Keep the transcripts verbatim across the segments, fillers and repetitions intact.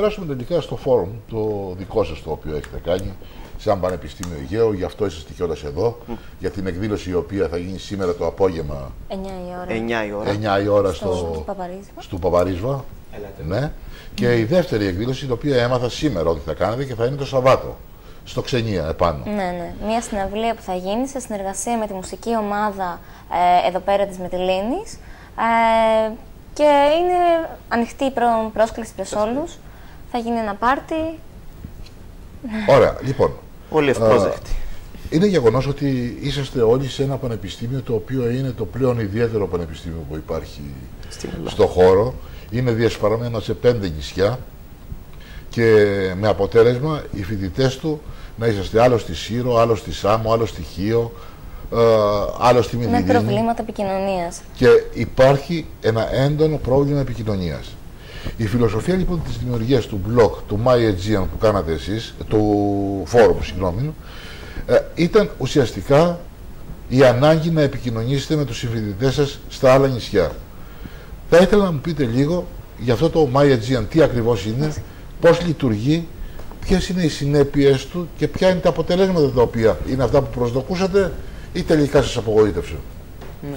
περάσουμε τελικά στο φόρουμ, το δικό σας το οποίο έχετε κάνει, σαν Πανεπιστήμιο Αιγαίου, γι' αυτό είσαστε κιόλας εδώ, mm. για την εκδήλωση η οποία θα γίνει σήμερα το απόγευμα εννιά η ώρα, εννιά η ώρα. εννιά η ώρα στο, στο, Παπαρίσβα. στο Παπαρίσβα. Ναι. Mm. Και η δεύτερη εκδήλωση, την οποία έμαθα σήμερα ότι θα κάνετε και θα είναι το Σαββάτο, στο Ξενία επάνω. Ναι, ναι. Μια συναυλία που θα γίνει σε συνεργασία με τη μουσική ομάδα ε, εδώ πέρα της Μυτιλήνης. Ε, και είναι ανοιχτή η πρόσκληση προς όλους. Θα γίνει ένα πάρτι. Ωραία, λοιπόν. Πολύ ευπρόσδεκτη. Είναι γεγονός ότι είσαστε όλοι σε ένα πανεπιστήμιο το οποίο είναι το πλέον ιδιαίτερο πανεπιστήμιο που υπάρχει στο χώρο. Είναι διασπαραμένο σε πέντε νησιά και με αποτέλεσμα οι φοιτητές του να είσαστε άλλο στη Σύρο, άλλο στη Σάμο, άλλο στη Χίο, άλλο στη Μυτιλήνη. Με προβλήματα επικοινωνίας. Και υπάρχει ένα έντονο πρόβλημα επικοινωνίας. Η φιλοσοφία λοιπόν της δημιουργίας του blog, του My Aegean που κάνατε εσείς, του φόρουμ, συγγνώμη, ήταν ουσιαστικά η ανάγκη να επικοινωνήσετε με τους συμφοιτητές σας στα άλλα νησιά. Θα ήθελα να μου πείτε λίγο για αυτό το My Aegean, τι ακριβώς είναι, πώς λειτουργεί, ποιες είναι οι συνέπειες του και ποια είναι τα αποτελέσματα τα οποία είναι αυτά που προσδοκούσατε ή τελικά σας απογοήτευσε. Ναι.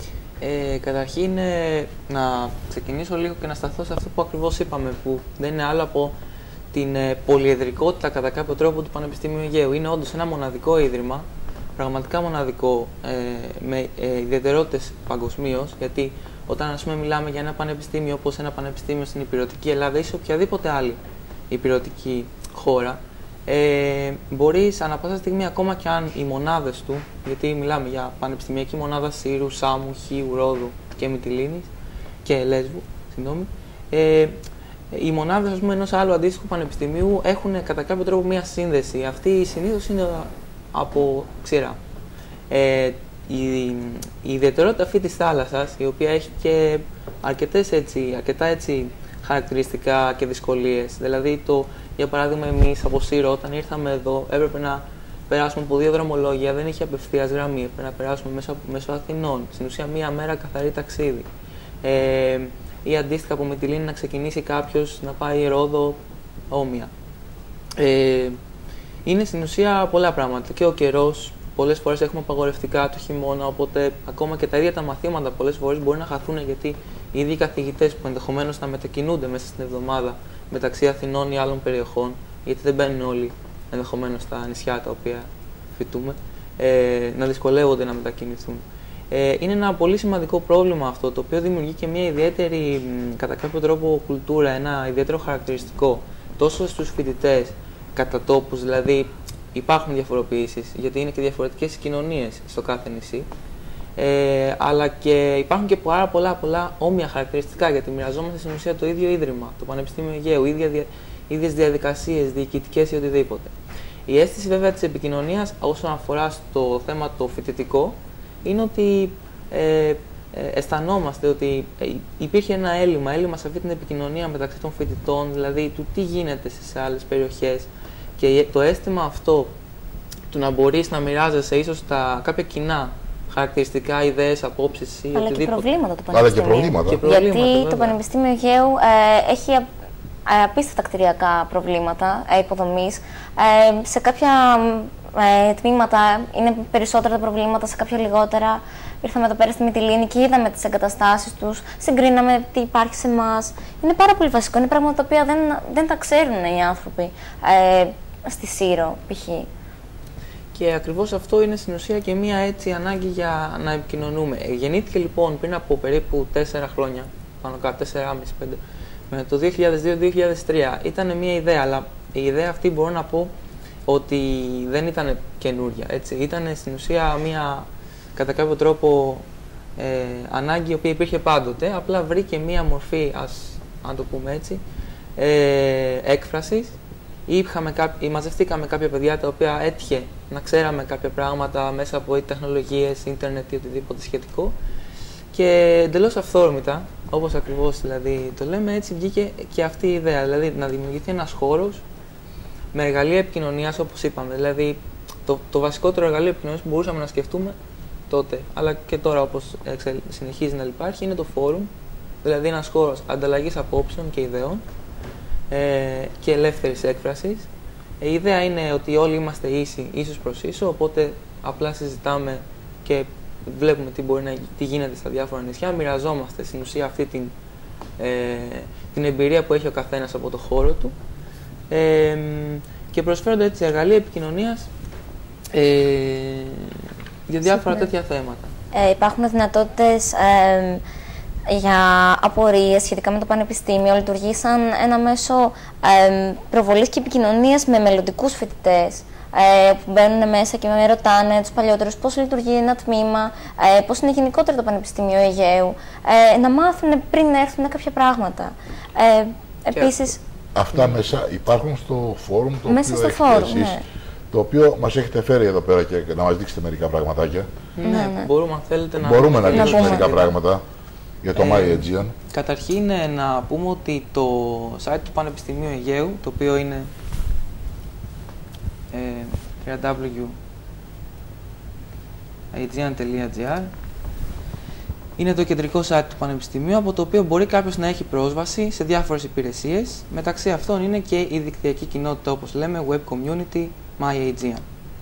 Ε, καταρχήν ε, να ξεκινήσω λίγο και να σταθώ σε αυτό που ακριβώς είπαμε, που δεν είναι άλλο από την ε, πολυεδρικότητα κατά κάποιο τρόπο του Πανεπιστημίου Αιγαίου. Είναι όντως ένα μοναδικό ίδρυμα, πραγματικά μοναδικό, ε, με ε, ιδιαιτερότητες παγκοσμίως, γιατί όταν ας πούμε μιλάμε για ένα πανεπιστήμιο όπως ένα πανεπιστήμιο στην Ηπειρωτική Ελλάδα ή σε οποιαδήποτε άλλη ηπειρωτική χώρα, ε, μπορείς ανά πάσα στιγμή, ακόμα και αν οι μονάδες του, γιατί μιλάμε για πανεπιστημιακή μονάδα Σύρου, Σάμου, Χίου, Ρόδου και Μυτιλήνης και Λέσβου, συγγνώμη, ε, οι μονάδες, ας πούμε, ενός άλλου αντίστοιχου πανεπιστημίου έχουν κατά κάποιο τρόπο μία σύνδεση. Αυτή συνήθως είναι από ξηρά. Ε, η, η ιδιαιτερότητα αυτή της θάλασσας, η οποία έχει και αρκετές έτσι, αρκετά έτσι χαρακτηριστικά και δυσκολίες. Δηλαδή, το, για παράδειγμα, εμείς από Σύρο, όταν ήρθαμε εδώ, έπρεπε να περάσουμε από δύο δρομολόγια, δεν είχε απευθείας γραμμή, έπρεπε να περάσουμε μέσω, μέσω Αθηνών. Στην ουσία, μία μέρα καθαρή ταξίδι. Ε, ή αντίστοιχα από Μυτιλήνη να ξεκινήσει κάποιος να πάει Ρόδο, Όμοια. Ε, είναι στην ουσία πολλά πράγματα. Και ο καιρός, πολλές φορές έχουμε απαγορευτικά το χειμώνα, οπότε ακόμα και τα ίδια τα μαθήματα πολλές φορές μπορεί να χαθούν, γιατί οι ίδιοι καθηγητές που ενδεχομένως να μετακινούνται μέσα στην εβδομάδα μεταξύ Αθηνών ή άλλων περιοχών, γιατί δεν μπαίνουν όλοι ενδεχομένως στα νησιά τα οποία φοιτούμε, ε, να δυσκολεύονται να μετακινηθούν. Ε, είναι ένα πολύ σημαντικό πρόβλημα αυτό, το οποίο δημιουργεί και μια ιδιαίτερη, κατά κάποιο τρόπο, κουλτούρα, ένα ιδιαίτερο χαρακτηριστικό τόσο στους φοιτητές κατά τόπους, δηλαδή υπάρχουν διαφοροποιήσεις, γιατί είναι και διαφορετικές κοινωνίες στο κάθε νησί, ε, αλλά και υπάρχουν και πάρα πολλά, πολλά όμοια χαρακτηριστικά, γιατί μοιραζόμαστε στην ουσία το ίδιο ίδρυμα, το Πανεπιστήμιο Αιγαίου, ίδια, ίδιες διαδικασίες, διοικητικές ή οτιδήποτε. Η αίσθηση βέβαια της επικοινωνίας όσον αφορά στο θέμα το φοιτητικό είναι ότι ε, ε, αισθανόμαστε ότι ε, υπήρχε ένα έλλειμμα, έλλειμμα σε αυτή την επικοινωνία μεταξύ των φοιτητών, δηλαδή του τι γίνεται σε άλλες περιοχές, και το αίσθημα αυτό του να μπορείς να μοιράζεσαι ίσως τα κάποια κοινά χαρακτηριστικά, ιδέες, απόψεις ή αλλά οτιδήποτε. Και προβλήματα του Αλλά και Πανεπιστημίου. προβλήματα. Και προβλήματα, Γιατί βέβαια. το Πανεπιστήμιο Αιγαίου ε, έχει α, απίστευτα κτηριακά προβλήματα ε, υποδομής. Ε, σε κάποια ε, τμήματα είναι περισσότερα τα προβλήματα, σε κάποια λιγότερα. Ήρθαμε εδώ πέρα στη Μυτιλήνη και είδαμε τις εγκαταστάσεις τους, συγκρίναμε τι υπάρχει σε εμάς. Είναι πάρα πολύ βασικό, είναι πράγματα τα οποία δεν, δεν τα ξέρουν οι άνθρωποι ε, στη Σύρο π.χ. Και ακριβώς αυτό είναι στην ουσία και μία έτσι ανάγκη για να επικοινωνούμε. Γεννήθηκε λοιπόν πριν από περίπου τέσσερα χρόνια, πάνω κάτω τέσσερα και μισό πέντε, με το δύο χιλιάδες δύο δύο χιλιάδες τρία. Ήταν μία ιδέα, αλλά η ιδέα αυτή μπορώ να πω ότι δεν ήταν καινούρια. Έτσι. Ήταν στην ουσία μία, κατά κάποιο τρόπο, ε, ανάγκη η οποία υπήρχε πάντοτε, απλά βρήκε μία μορφή, ας αν το πούμε έτσι, ε, έκφρασης. Είχαμε ή μαζευτήκαμε κάποια παιδιά τα οποία έτυχε να ξέραμε κάποια πράγματα μέσα από τεχνολογίες, ίντερνετ ή οτιδήποτε σχετικό, και εντελώς αυθόρμητα, όπως ακριβώς δηλαδή το λέμε, έτσι βγήκε και αυτή η ιδέα, δηλαδή να δημιουργηθεί ένας χώρος με εργαλεία επικοινωνίας, όπως είπαμε. Δηλαδή το, το βασικότερο εργαλείο επικοινωνίας που μπορούσαμε να σκεφτούμε τότε, αλλά και τώρα όπως συνεχίζει να υπάρχει, είναι το φόρουμ, δηλαδή ένας χώρος ανταλλαγής απόψεων και ιδεών, ε, και ελεύθερης έκφρασης. Η ιδέα είναι ότι όλοι είμαστε ίσοι, ίσως προς ίσο, οπότε απλά συζητάμε και βλέπουμε τι, μπορεί να, τι γίνεται στα διάφορα νησιά, μοιραζόμαστε στην ουσία αυτή την, ε, την εμπειρία που έχει ο καθένας από το χώρο του ε, και προσφέρονται έτσι εργαλεία επικοινωνίας ε, για διάφορα τέτοια θέματα. Ε, υπάρχουν δυνατότητες ε, για απορίες σχετικά με το πανεπιστήμιο, λειτουργεί σαν ένα μέσο ε, προβολής και επικοινωνίας με μελλοντικούς φοιτητές ε, που μπαίνουν μέσα και με ρωτάνε τους παλιότερους πώς λειτουργεί ένα τμήμα, ε, πώς είναι γενικότερα το Πανεπιστήμιο Αιγαίου, ε, να μάθουν πριν έρθουν κάποια πράγματα. Ε, επίσης, αυτά μέσα υπάρχουν στο φόρουμ το μέσα οποίο στο έχετε φόρουμ, εσείς, ναι. το οποίο μας έχετε φέρει εδώ πέρα και να μας δείξετε μερικά πραγματάκια. Ναι, ναι. Μπορούμε, αν θέλετε, να, μπορούμε να να δείξουμε πούμε. μερικά πράγματα για το Ε, My Aegean. Καταρχήν να πούμε ότι το site του Πανεπιστημίου Αιγαίου, το οποίο είναι ε, double-u double-u double-u τελεία aegean τελεία gr, είναι το κεντρικό site του Πανεπιστημίου, από το οποίο μπορεί κάποιος να έχει πρόσβαση σε διάφορες υπηρεσίες. Μεταξύ αυτών είναι και η δικτυακή κοινότητα, όπως λέμε, Web Community My Aegean.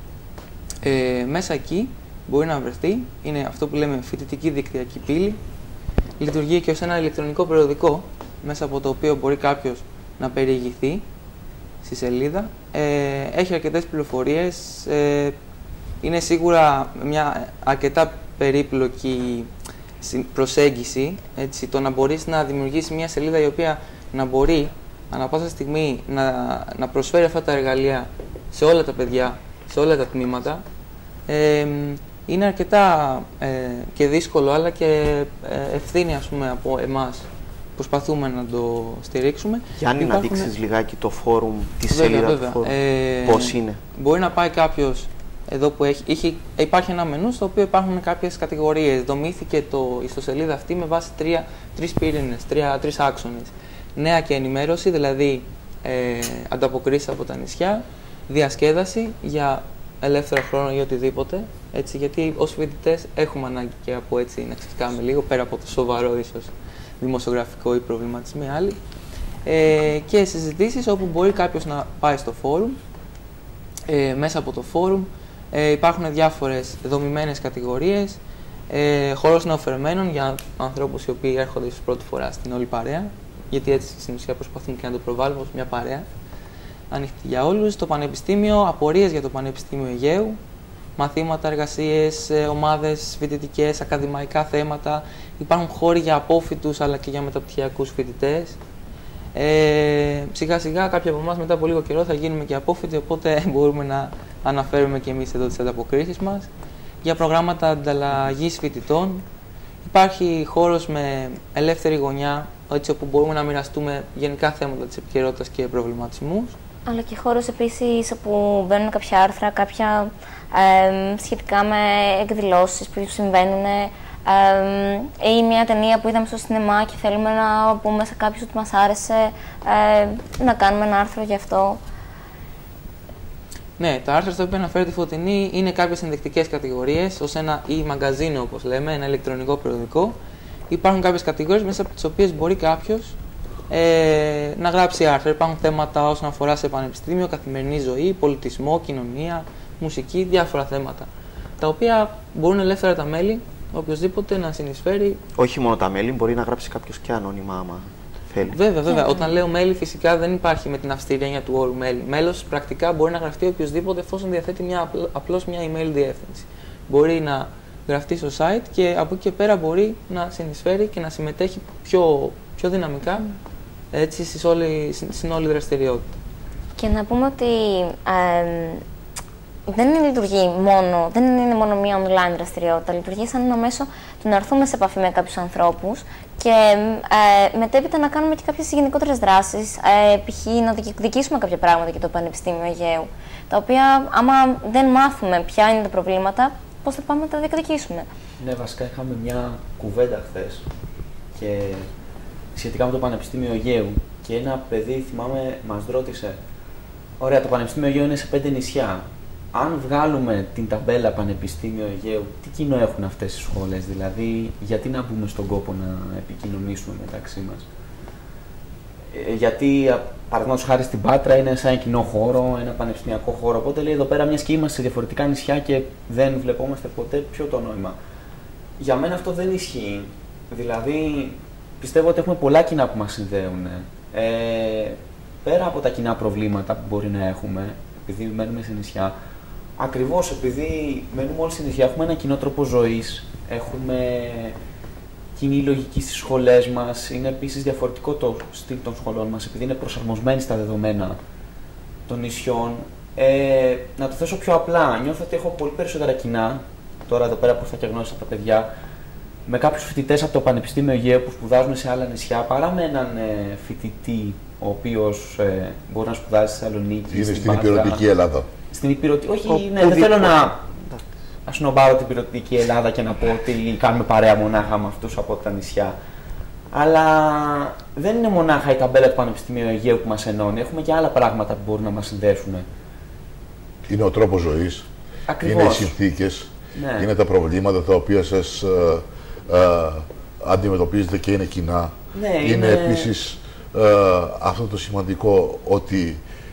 Ε, μέσα εκεί μπορεί να βρεθεί, είναι αυτό που λέμε φοιτητική δικτυακή πύλη. Λειτουργεί και ως ένα ηλεκτρονικό περιοδικό, μέσα από το οποίο μπορεί κάποιος να περιηγηθεί στη σελίδα. Ε, έχει αρκετές πληροφορίες, ε, είναι σίγουρα μια αρκετά περίπλοκη προσέγγιση, έτσι, το να μπορείς να δημιουργήσεις μια σελίδα η οποία να μπορεί ανά πάσα στιγμή να, να προσφέρει αυτά τα εργαλεία σε όλα τα παιδιά, σε όλα τα τμήματα. Ε, είναι αρκετά ε, και δύσκολο, αλλά και ε, ευθύνη, ας πούμε, από εμάς. Προσπαθούμε να το στηρίξουμε. Γιάννη, Υπάρχουν... να δείξεις λιγάκι το φόρουμ, τη βέβαια, σελίδα βέβαια. του φόρουμ, ε, πώς είναι. Μπορεί να πάει κάποιος εδώ που έχει, έχει, υπάρχει ένα μενού στο οποίο υπάρχουν κάποιες κατηγορίες. Δομήθηκε το ιστοσελίδα αυτή με βάση τρία, τρεις πύρινες, τρία, τρεις άξονες. Νέα και ενημέρωση, δηλαδή ε, ανταποκρίσεις από τα νησιά, διασκέδαση για ελεύθερο χρόνο ή οτιδήποτε, έτσι, γιατί ως φοιτητές έχουμε ανάγκη και από έτσι να ξεσκάμε λίγο, πέρα από το σοβαρό ίσως δημοσιογραφικό ή προβληματισμοί άλλοι. Ε, και συζητήσεις όπου μπορεί κάποιος να πάει στο φόρουμ. Ε, μέσα από το φόρουμ ε, υπάρχουν διάφορες δομημένες κατηγορίες, ε, χώρος νεοφερμένων για ανθρώπους οι οποίοι έρχονται ίσως πρώτη φορά στην όλη παρέα, γιατί έτσι στην ουσία προσπαθούμε και να το προβάλλουμε ως μια παρέα ανοιχτή για όλους. Το Πανεπιστήμιο, απορίες για το Πανεπιστήμιο Αιγαίου, μαθήματα, εργασίες, ομάδες φοιτητικές, ακαδημαϊκά θέματα. Υπάρχουν χώροι για απόφοιτους αλλά και για μεταπτυχιακούς φοιτητές. Ε, σιγά σιγά κάποιοι από εμάς μετά από λίγο καιρό θα γίνουμε και απόφοιτοι, οπότε μπορούμε να αναφέρουμε και εμείς εδώ τις ανταποκρίσεις μας. Για προγράμματα ανταλλαγής φοιτητών υπάρχει χώρος με ελεύθερη γωνιά, έτσι, όπου μπορούμε να μοιραστούμε γενικά θέματα της επικαιρότητας και προβληματισμούς. Αλλά και χώρος επίσης όπου μπαίνουν κάποια άρθρα, κάποια ε, σχετικά με εκδηλώσεις που συμβαίνουν ε, ή μια ταινία που είδαμε στο σινεμά και θέλουμε να πούμε σε κάποιους ότι μας άρεσε, ε, να κάνουμε ένα άρθρο γι' αυτό. Ναι, τα άρθρα στα οποία αναφέρεται η Φωτεινή είναι κάποιες ενδεικτικές κατηγορίες, ως ένα e-μαγκαζίνο, όπως λέμε, ένα ηλεκτρονικό περιοδικό. Υπάρχουν κάποιες κατηγορίες μέσα από τις οποίες μπορεί κάποιος ε, να γράψει άρθρα. Υπάρχουν θέματα όσον αφορά σε πανεπιστήμιο, καθημερινή ζωή, πολιτισμό, κοινωνία, μουσική, διάφορα θέματα. Τα οποία μπορούν ελεύθερα τα μέλη, οποιοδήποτε, να συνεισφέρει. Όχι μόνο τα μέλη, μπορεί να γράψει κάποιος και ανώνυμα, άμα θέλει. Βέβαια, βέβαια. Yeah. Όταν λέω μέλη, φυσικά δεν υπάρχει με την αυστηρή έννοια του όρου μέλη. Μέλος πρακτικά μπορεί να γραφτεί οποιοδήποτε, εφόσον διαθέτει μια, απλώς μια email διεύθυνση. Μπορεί να γραφτεί στο site και από εκεί και πέρα μπορεί να συνεισφέρει και να συμμετέχει πιο, πιο δυναμικά, έτσι, στις όλη, στην όλη δραστηριότητα. Και να πούμε ότι ε, δεν λειτουργεί μόνο, δεν είναι μόνο μία online δραστηριότητα, λειτουργεί σαν ένα μέσο του να έρθουμε σε επαφή με κάποιους ανθρώπους και ε, μετέπειτα να κάνουμε και κάποιες γενικότερες δράσεις, ε, π.χ. να διεκδικήσουμε κάποια πράγματα για το Πανεπιστήμιο Αιγαίου, τα οποία άμα δεν μάθουμε ποια είναι τα προβλήματα, πώς θα πάμε να τα διεκδικήσουμε. Ναι, βασικά είχαμε μια κουβέντα χθες και σχετικά με το Πανεπιστήμιο Αιγαίου και ένα παιδί, θυμάμαι, μας ρώτησε: ωραία, το Πανεπιστήμιο Αιγαίου είναι σε πέντε νησιά. Αν βγάλουμε την ταμπέλα Πανεπιστήμιο Αιγαίου, τι κοινό έχουν αυτές οι σχόλες, δηλαδή γιατί να μπούμε στον κόπο να επικοινωνήσουμε μεταξύ μας. Ε, γιατί, παραδείγματος χάρη στην Πάτρα, είναι σαν ένα κοινό χώρο, ένα πανεπιστημιακό χώρο. Οπότε λέει εδώ πέρα, μιας και είμαστε σε διαφορετικά νησιά και δεν βλεπόμαστε ποτέ, ποιο το νόημα. Για μένα αυτό δεν ισχύει. Δηλαδή, πιστεύω ότι έχουμε πολλά κοινά που μας συνδέουν. Ε, πέρα από τα κοινά προβλήματα που μπορεί να έχουμε, επειδή μένουμε σε νησιά, ακριβώς επειδή μένουμε όλοι σε νησιά, έχουμε ένα κοινό τρόπο ζωής, έχουμε κοινή λογική στις σχολές μας, είναι επίσης διαφορετικό το στυλ των σχολών μας, επειδή είναι προσαρμοσμένοι στα δεδομένα των νησιών. Ε, να το θέσω πιο απλά, νιώθω ότι έχω πολύ περισσότερα κοινά, τώρα εδώ πέρα που ήρθα και γνώρισα τα παιδιά, με κάποιους φοιτητές από το Πανεπιστήμιο Αιγαίου που σπουδάζουν σε άλλα νησιά, παρά με έναν ε, φοιτητή ο οποίος ε, μπορεί να σπουδάζει στη Θεσσαλονίκη. Είναι στην υπηρετική Ελλάδα. Στην υπηρετική, όχι, ναι, δεν θέλω να ασνομπάρω την υπηρετική Ελλάδα και να πω ότι κάνουμε παρέα μονάχα με αυτούς από τα νησιά. Αλλά δεν είναι μονάχα η ταμπέλα του Πανεπιστημίου Αιγαίου που μας ενώνει. Έχουμε και άλλα πράγματα που μπορούν να μας συνδέσουν. Είναι ο τρόπος ζωής. Ακριβώς. Είναι οι συνθήκες. Ναι. Είναι τα προβλήματα τα οποία σας ε, ε, αντιμετωπίζετε και είναι κοινά. Ναι, είναι, είναι επίσης ε, αυτό το σημαντικό ότι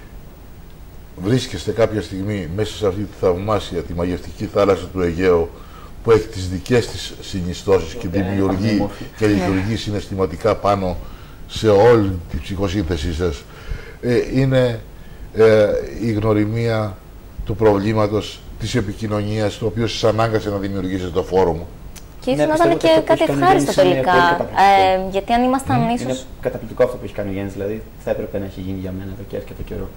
βρίσκεστε κάποια στιγμή μέσα σε αυτή τη θαυμάσια, τη μαγευτική θάλασσα του Αιγαίου που έχει τις δικές της συνιστώσεις και δημιουργεί και λειτουργεί συναισθηματικά πάνω σε όλη τη ψυχοσύνθεσή σας. Ε, είναι ε, η γνωριμία του προβλήματος της επικοινωνίας, το οποίο σας ανάγκασε να δημιουργήσετε το φόρουμ. Και ίσως να ήταν και κάτι ευχάριστο τελικά. Ε, γιατί αν ήμασταν mm, ίσως. Είναι καταπληκτικό αυτό που έχει κάνει ο Γιάννης, δηλαδή θα έπρεπε να έχει γίνει για μένα εδώ και αρκετό καιρό.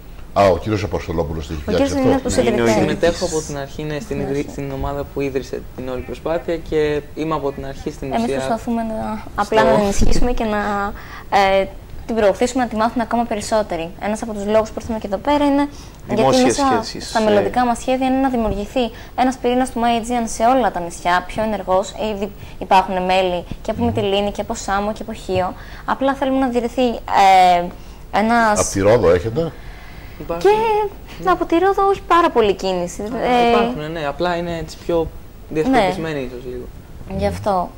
Α, ο κύριος Αποστολόπουλος το έχει φτιάξει αυτό. Είναι από τους ιδρυτές. Συμμετέχω από την αρχή ναι, στην, ιδρυ... στην ομάδα που ίδρυσε την όλη προσπάθεια και είμαι από την αρχή στην ουσία. Εμείς προσπαθούμε να... απλά να ενισχύσουμε και να ε, την προωθήσουμε, να τη μάθουν ακόμα περισσότεροι. Ένας από τους λόγους που ήρθαμε και εδώ πέρα είναι δημόσιες γιατί μέσα σχέσεις. στα μελλοντικά μας σχέδια είναι να δημιουργηθεί ένας πυρήνας του MyAegean σε όλα τα νησιά, πιο ενεργός. Ήδη υπάρχουν μέλη και από Μυτιλήνη και από Σάμο και από Χίο. Απλά θέλουμε να διαιρεθεί ε, ένας. Από τη Ρόδο έχετε. Και ναι. Από τη Ρόδο όχι πάρα πολύ κίνηση. Ε, υπάρχουν, ναι, απλά είναι έτσι πιο διασκεδασμένοι ναι. ίσως λίγο. Γι' αυτό.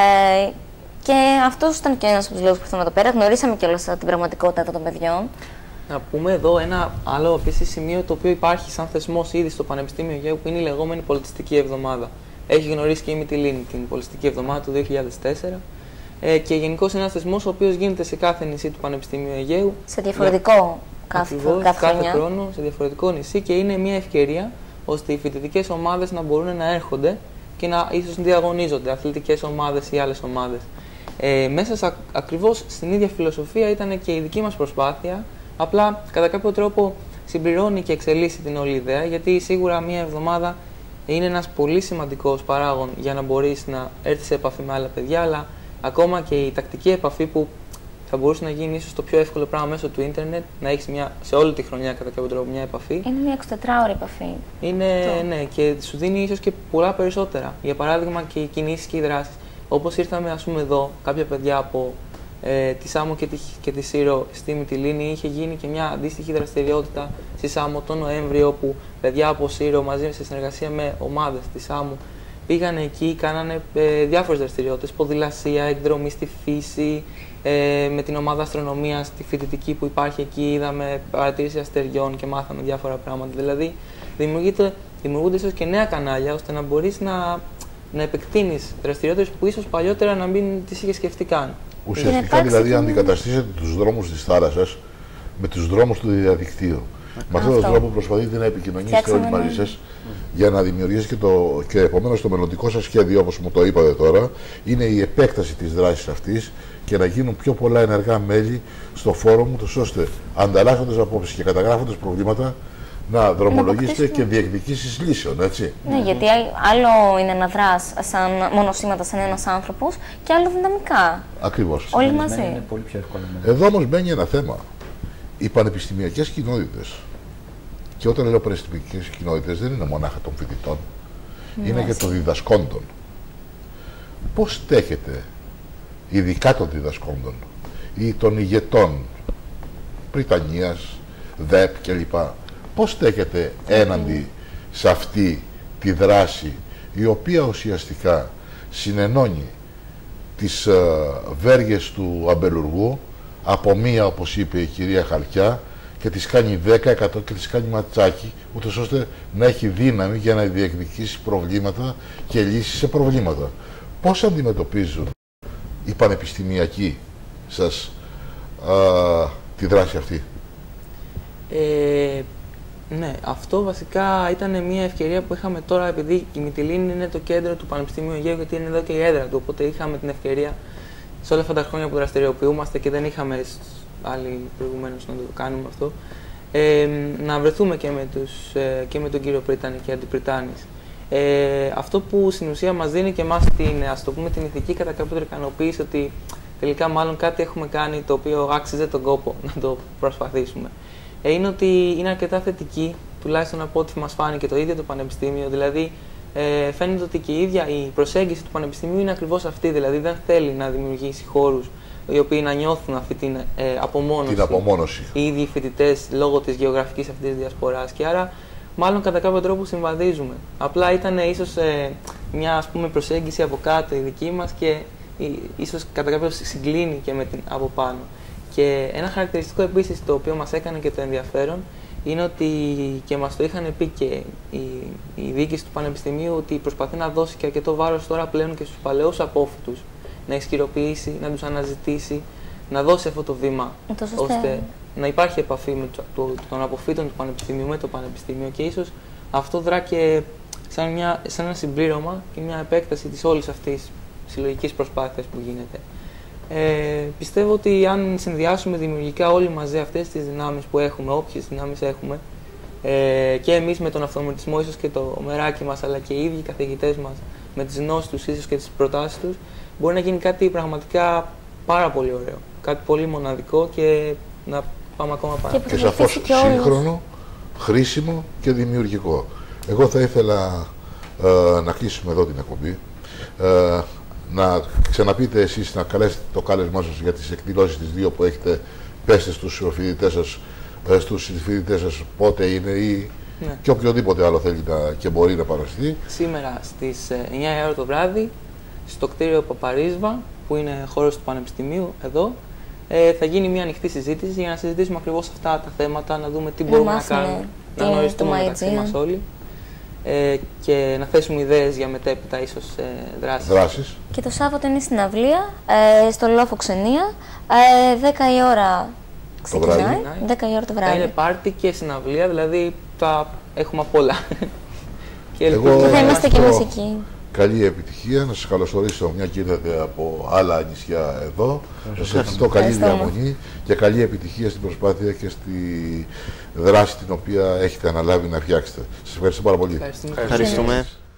Ε, και αυτός ήταν και ένας από τους λόγους που ήρθαμε εδώ πέρα. Γνωρίσαμε κιόλας την πραγματικότητα των παιδιών. Να πούμε εδώ ένα άλλο επίσης σημείο το οποίο υπάρχει σαν θεσμός ήδη στο Πανεπιστήμιο Αιγαίου που είναι η λεγόμενη Πολιτιστική Εβδομάδα. Έχει γνωρίσει και η Μυτιλήνη την Πολιτιστική Εβδομάδα του δύο χιλιάδες τέσσερα. Ε, και γενικώς είναι ένας θεσμός ο οποίος γίνεται σε κάθε νησί του Πανεπιστήμιου Αιγαίου. Σε διαφορετικό. Κάθε, Ακριβώς, κάθε, κάθε χρόνο σε διαφορετικό νησί και είναι μια ευκαιρία ώστε οι φοιτητικές ομάδες να μπορούν να έρχονται και να ίσως διαγωνίζονται, αθλητικές ομάδες ή άλλες ομάδες. Ε, μέσα σε, ακριβώς στην ίδια φιλοσοφία ήταν και η δική μας προσπάθεια, απλά κατά κάποιο τρόπο συμπληρώνει και εξελίσσει την όλη ιδέα, γιατί σίγουρα μια εβδομάδα είναι ένας πολύ σημαντικός παράγων για να μπορείς να έρθεις σε επαφή με άλλα παιδιά, αλλά ακόμα και η τακτική επαφή που θα μπορούσε να γίνει ίσως το πιο εύκολο πράγμα μέσω του ίντερνετ, να έχεις μια, σε όλη τη χρονιά κατά κάποιο τρόπο μια επαφή. Είναι μια εικοσιτετράωρη επαφή. Είναι, το... ναι, και σου δίνει ίσως και πολλά περισσότερα. Για παράδειγμα και οι κινήσεις και οι δράσεις. Όπως ήρθαμε ας πούμε εδώ, κάποια παιδιά από ε, τη Σάμο και τη, και τη Σύρο στη Μυτιλήνη, είχε γίνει και μια αντίστοιχη δραστηριότητα στη Σάμο τον Νοέμβριο, όπου παιδιά από Σύρο μαζί σε συνεργασία με ομάδες της Σάμου πήγαν εκεί, κάνανε ε, διάφορες δραστηριότητες, ποδηλασία, εκδρομή στη φύση, ε, με την ομάδα αστρονομίας, τη φοιτητική που υπάρχει εκεί, είδαμε παρατήρηση αστεριών και μάθαμε διάφορα πράγματα. Δηλαδή, δημιουργούνται ίσως και νέα κανάλια, ώστε να μπορείς να, να επεκτείνεις δραστηριότητες που ίσως παλιότερα να μην τις είχες σκεφτεί καν. Ουσιαστικά δηλαδή αντικαταστήσετε τους δρόμους της θάλασσας με τους δρόμους του διαδικτύου. Με αυτόν τον τρόπο προσπαθείτε να επικοινωνήσετε όλοι μαζί σας για να δημιουργήσετε και, το, και επομένως το μελλοντικό σας σχέδιο, όπως μου το είπατε τώρα, είναι η επέκταση της δράσης αυτής και να γίνουν πιο πολλά ενεργά μέλη στο φόρουμ, ώστε ανταλλάσσοντας απόψεις και καταγράφοντας προβλήματα να δρομολογήσετε και διεκδικήσεις λύσεων, έτσι. Ναι, γιατί άλλο είναι να δράς σαν μονοσήματα σαν ένας άνθρωπος και άλλο δυναμικά. Ακριβώς. Όλοι μαζί. Είναι πολύ πιο εύκολο. Εδώ όμως μπαίνει ένα θέμα. Οι πανεπιστημιακές κοινότητες, και όταν λέω πανεπιστημιακές κοινότητες δεν είναι μονάχα των φοιτητών, ναι, είναι και των διδασκόντων. Πώς στέκεται, ειδικά των διδασκόντων ή των ηγετών Βρυτανίας, ΔΕΠ κλπ. Πώς στέκεται έναντι σε αυτή τη δράση, η οποία ουσιαστικά συνενώνει τις uh, βέργες του αμπελουργού, από μία, όπως είπε η κυρία Χαλκιά, και τις κάνει δέκα, εκατό και τις κάνει ματσάκι, ούτως ώστε να έχει δύναμη για να διεκδικήσει προβλήματα και λύσεις σε προβλήματα. Πώς αντιμετωπίζουν οι πανεπιστημιακοί σας α, τη δράση αυτή? Ε, ναι, αυτό βασικά ήταν μια ευκαιρία που είχαμε τώρα, επειδή η Μυτιλήνη είναι το κέντρο του Πανεπιστημίου Αιγαίου, γιατί είναι εδώ και η έδρα του, οπότε είχαμε την ευκαιρία σε όλα αυτά τα χρόνια που δραστηριοποιούμαστε και δεν είχαμε άλλοι προηγουμένως να το κάνουμε αυτό, ε, να βρεθούμε και με, τους, ε, και με τον κύριο Πρίτανη και αντιπριτάνης. Ε, αυτό που στην ουσία μας δίνει και εμάς την, ας το πούμε, την ηθική κατά κάποιο τρόπο ικανοποίηση ότι τελικά μάλλον κάτι έχουμε κάνει το οποίο άξιζε τον κόπο να το προσπαθήσουμε. Ε, είναι ότι είναι αρκετά θετική, τουλάχιστον από ό,τι μας φάνηκε το ίδιο το Πανεπιστήμιο. Δηλαδή, ε, φαίνεται ότι και η ίδια η προσέγγιση του Πανεπιστημίου είναι ακριβώς αυτή. Δηλαδή, δεν θέλει να δημιουργήσει χώρους οι οποίοι να νιώθουν αυτή την ε, απομόνωση. Την απομόνωση. Οι ίδιοι φοιτητές λόγω της γεωγραφικής αυτής διασποράς. Και άρα, μάλλον κατά κάποιο τρόπο συμβαδίζουμε. Απλά ήταν ίσως ε, μια, ας πούμε, προσέγγιση από κάτω η δική μας και ε, ίσως κατά κάποιο συγκλίνει και με την από πάνω. Και ένα χαρακτηριστικό επίσης το οποίο μας έκανε και το ενδιαφέρον είναι ότι και μας το είχαν πει και η, η διοίκηση του Πανεπιστημίου ότι προσπαθεί να δώσει και αρκετό βάρος τώρα πλέον και στους παλαιούς απόφοιτους, να ισχυροποιήσει, να τους αναζητήσει, να δώσει αυτό το βήμα, ώστε να υπάρχει επαφή με το, το, των αποφύτων του Πανεπιστημίου με το Πανεπιστήμιο και ίσως αυτό δρά και σαν, μια, σαν ένα συμπλήρωμα και μια επέκταση της όλης αυτής συλλογικής προσπάθειας που γίνεται. Ε, πιστεύω ότι αν συνδυάσουμε δημιουργικά όλοι μαζί αυτές τις δυνάμεις που έχουμε, όποιες δυνάμεις έχουμε, ε, και εμείς με τον αυτοματισμό, ίσως και το μεράκι μας, αλλά και οι ίδιοι οι καθηγητές μας με τις γνώσεις τους, ίσως και τις προτάσεις τους, μπορεί να γίνει κάτι πραγματικά πάρα πολύ ωραίο. Κάτι πολύ μοναδικό και να πάμε ακόμα πάνω. Και, και σαφώς σύγχρονο, χρήσιμο και δημιουργικό. Εγώ θα ήθελα ε, να κλείσουμε εδώ την εκπομπή. Ε, να ξαναπείτε εσείς, να καλέσετε το κάλεσμά σας για τις εκδηλώσεις τις δύο που έχετε, πέστε στους φοιτητές σας, στους φοιτητές σας πότε είναι ή ναι. και οποιοδήποτε άλλο θέλει να, και μπορεί να παραστεί. Σήμερα στις εννιά η ώρα το βράδυ, στο κτίριο Παπαρίσβα, που είναι χώρος του Πανεπιστημίου εδώ, ε, θα γίνει μια ανοιχτή συζήτηση για να συζητήσουμε ακριβώς αυτά τα θέματα, να δούμε τι μπορούμε να κάνουμε, να γνωριστούμε μεταξύ μας όλοι. Ε, και να θέσουμε ιδέες για μετέπειτα ίσως ε, δράσεις. δράσεις. Και το Σάββατο είναι στην αυλία, ε, στο Λόφο Ξενία, ε, δέκα η ώρα ξεκινάει, δέκα η ώρα το βράδυ. Θα είναι πάρτι και συναυλία, δηλαδή θα έχουμε απ' όλα. και Εγώ θα είμαστε και εμείς εκεί. Καλή επιτυχία, να σας καλωσορίσω μια και ήρθατε από άλλα νησιά εδώ. Σας ευχαριστώ, καλή διαμονή και καλή επιτυχία στην προσπάθεια και στη δράση την οποία έχετε αναλάβει να φτιάξετε. Σας ευχαριστώ πάρα πολύ. Ευχαριστούμε. Ευχαριστούμε.